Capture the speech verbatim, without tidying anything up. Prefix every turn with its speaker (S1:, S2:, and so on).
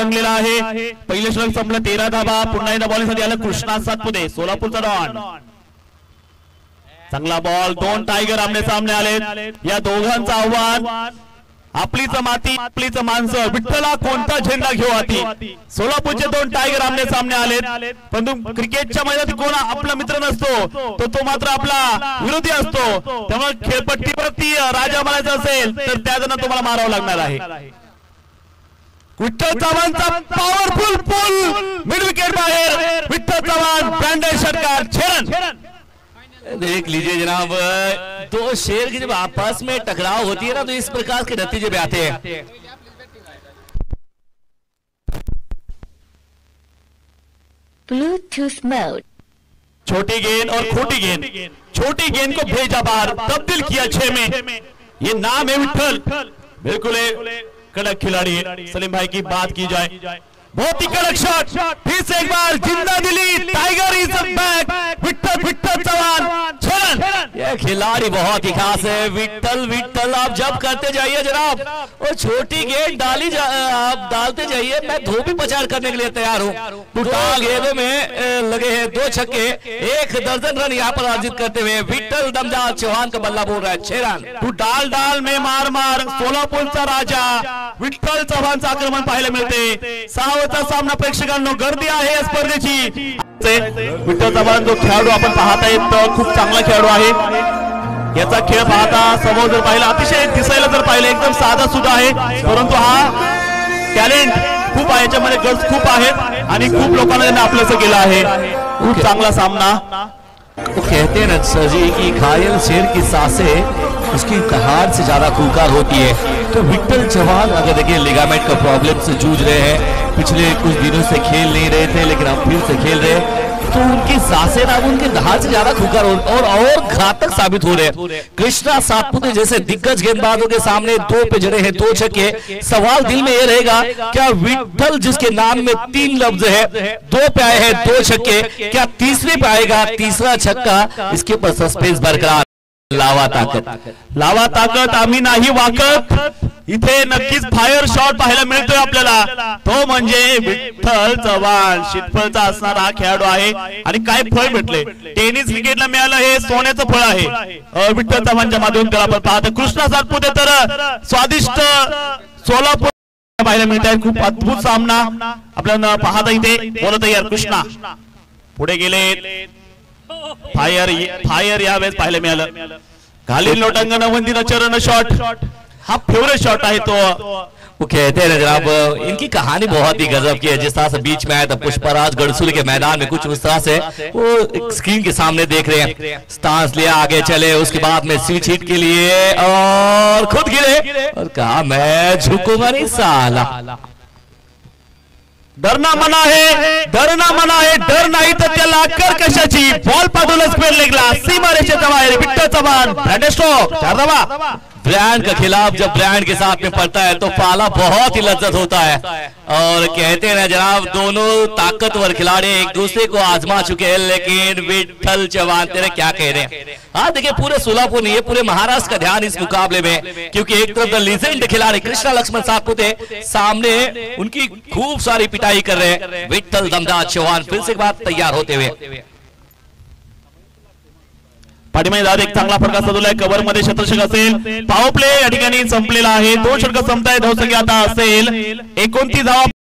S1: रंगलेला आहे। पहिले षटक संपलं, तेरा धावा। पुन्हा एकदा बॉलिंगसाठी आलं कृष्णा सातपुते, सोलापूरचा डॉन। चांगला बॉल, दोन टायगर आमने सामने आले। या दोघांचं आव्हान, आपलीच माती आपलीच माणसं, विठ्ठला कोणता झेंडा घेऊ हाती। सोलापूरचे दोन टायगर आमने सामने आलेत, परंतु क्रिकेटच्या मैदानात कोण आपला मित्र नसतो, तो तो मात्र आपला विरोधी असतो। त्यामुळे खेळपट्टीवरती राजा म्हणायचं असेल तर त्याजनं तुम्हाला मारावं लागणार आहे। विठ्ठल चव्हाणचा पॉवरफुल पुल मिड विकेट बाहेर, विठ्ठल चव्हाण ब्रँडेड षटकार, छेरन।
S2: देख लीजिए जनाब, दो शेर की जब आपस में टकराव होती है ना तो इस प्रकार के नतीजे भी आते हैं।
S3: ब्लूटूथ मोड,
S1: छोटी गेंद और खोटी गेंद, छोटी गेंद को भेजा बाहर, तब्दील किया छह में। ये नाम है विठ्ठल, बिल्कुल कड़क खिलाड़ी है। सलीम भाई की बात की जाए, बहुत ही कड़क शॉट, फिर से एक बार जिंदा दिली, tiger is back, Vitthal Vitthal Chavan, छलन।
S2: यह खिलाड़ी बहुत ही खास है, विठ्ठल विठ्ठल आप जब करते जाइए जनाब, और छोटी गेंद डाली जा, आप डालते जाइए, मैं धोबी पचार करने के लिए तैयार हूँ। दो गेंदों में लगे हैं दो छक्के, एक दर्जन रन यहाँ पर अर्जित करते हुए विठ्ठल दमदार चौहान का बल्ला बोल रहा है, छह रन।
S1: तू डाल डाल में मार मार, सोलापूरचा राजा विठ्ठल चव्हाणचं आक्रमण पाहायला मिळते। सहावाचा सामना प्रेक्षकांनो, गर्दी आहे या स्पर्धेची। विठ्ठल चव्हाण जो खेळाडू आपण पाहत आहेत, खूप चांगला खेळाडू आहे। याचा खेळ पाहता समोर जर पाहिलं, अतिशय दिसायला जर पाहिलं एकदम साधा सुद्धा आहे, परंतु हा टॅलेंट खूप आहे, याच्यामध्ये गट्स खूप आहेत आणि खूप लोकांना त्यांनी आपलंसं केलं आहे। खूप चांगला सामना।
S2: वो कहते हैं ना सर जी कि घायल शेर की सांसें उसकी दहाड़ से ज्यादा खूंखार होती है। तो विठ्ठल चव्हाण अगर देखिए लिगामेंट का प्रॉब्लम से जूझ रहे हैं, पिछले कुछ दिनों से खेल नहीं रहे थे, लेकिन अब फिर से खेल रहे हैं, तो उनकी सांसें ना उनके दहाड़ से ज्यादा खूंखार और और घातक साबित हो रहे हैं। कृष्णा सातपुते जैसे दिग्गज गेंदबाजों के सामने दो पे जड़े हैं दो छक्के। सवाल दिल में ये रहेगा, क्या विठ्ठल जिसके नाम में तीन लफ्ज है, दो पे आए हैं दो छक्के, क्या तीसरे पे आएगा तीसरा छक्का? इसके ऊपर सस्पेंस बरकरार। लावा ताकत,
S1: लावा ताकत, आम्ही नाही वाकत। इथे नक्कीच फायर शॉट पाहायला मिळतोय आपल्याला, तो म्हणजे विठ्ठल चव्हाण, शितफळचा असणारा हा खेळाडू आहे। आणि काय फळ भेटले, टेनिस क्रिकेटला मिळालं हे सोन्याचं फळ आहे। विठ्ठल चव्हाणच्या माध्यमातून त्याला आपण पाहतो। कृष्णा सातपुते तर स्वादिष्ट सोलापूर पाहायला मिळत आहे। खूप अद्भुत सामना आपल्याला पाहता इथे बोलत यार। कृष्णा पुढे गेले, फायर फायर यावेळेस पाहायला मिळालं। घालील लोटांगण वंदीनं चरण शॉट, हा फेवरेट शॉट आहे तो।
S2: वो कहते हैं जनाब, इनकी कहानी बहुत ही गजब की है। जिस तरह से बीच में आया था पुष्पराज गढ़सुल के मैदान में, कुछ उस तरह से वो स्क्रीन के सामने देख रहे हैं, स्टांस लिया, आगे चले, उसके बाद में स्विच हिट के लिए और खुद गिरे और कहा मैं झुकूंगा नहीं साला।
S1: डरना मना है, डरना मना है, डर नाही तर त्याला अक्कल कशाची। बॉल पाडून स्क्वेअर लेगला, सीमारेषेच्या बाहेर विठ्ठल चव्हाण, ब्रँड स्ट्रोक, चार धावा।
S2: ब्रांड के खिलाफ जब ब्रांड के साथ में पड़ता है तो पाला बहुत ही लज्जत होता है। और कहते हैं ना जनाब, दोनों ताकतवर खिलाड़ी एक दूसरे को आजमा चुके हैं, लेकिन विठ्ठल चव्हाण तेरे क्या कह रहे हैं। हाँ देखिए, पूरे सोलापुर नहीं है, पूरे महाराष्ट्र का ध्यान इस मुकाबले में, क्योंकि एक तरफ लीजेंड खिलाड़ी कृष्णा लक्ष्मण सातपुते सामने उनकी खूब सारी पिटाई कर रहे हैं। विठ्ठल दमदार चव्हाण फिर से एक बार तैयार होते हुए।
S1: पाठीमागे एक चांगला फटका सजवलाय, कव्हर मध्ये शतक असेल। पॉवर प्ले या ठिकाणी संपलेला आहे, दोन षटक संपतायत, धावसंख्या आता असेल एकोणतीस धावा।